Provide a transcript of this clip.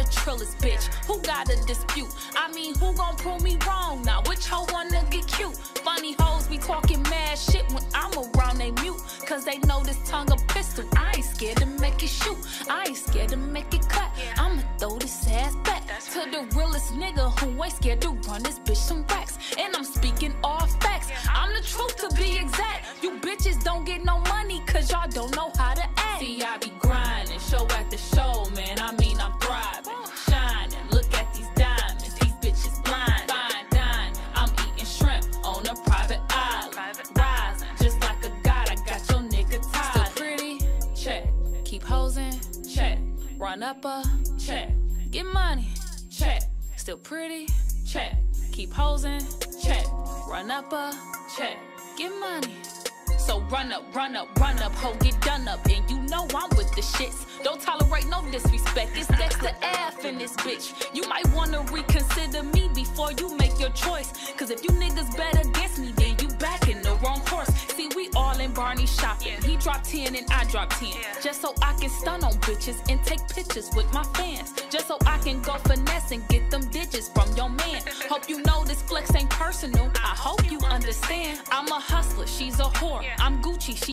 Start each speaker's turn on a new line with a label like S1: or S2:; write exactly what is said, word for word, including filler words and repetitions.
S1: trillest bitch. Who got a dispute? I mean, who gon' prove me wrong now? Which hoe wanna get cute? Funny hoes be talking mad shit when I'm around, they mute. Cause they know this tongue a pistol. I ain't scared to make it shoot. I ain't scared to make it cut. I'ma throw this ass back to the realest nigga who ain't scared to run this bitch some racks. And I'm speaking all facts. I'm the truth to be exact. You bitches don't get no money cause y'all don't know how to act. See, I be grinding, show at the show, man. I mean, I'm thriving, shining. Look at these diamonds, these bitches blind. Fine dining, I'm eating shrimp on a private island. Rising, just like a god, I got your nigga tied. Still pretty? Check. Keep hosing? Check. Run up a? Check. Get money? Check. Still pretty? Check. Keep hosing? Check. Run up a? Check. Get money? So run up, run up, run up, ho, get done up. And you know I'm with the shits. Don't tolerate no disrespect. It's Dexter F in this bitch. You might wanna reconsider me before you make your choice. Cause if you niggas bet against me, then you back in the wrong horse. See, we all in Barney shopping. He dropped ten and I dropped ten. Just so I can stun on bitches and take pictures with my fans. Just so I can go finesse and get them digits from your man. Hope you know this flex ain't personal. I hope you understand. I'm a hustler, she's a whore. I'm Gucci, she